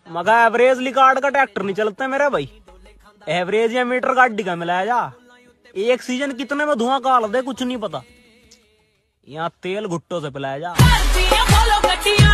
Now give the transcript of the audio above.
मगर एवरेज लिकार्ड का ट्रैक्टर नहीं चलता मेरा भाई। एवरेज या मीटर गाड़ी का मिलाया जा। एक सीजन कितने में धुआं काल दे कुछ नहीं पता। यहाँ तेल घुट्टों से पिलाया जा।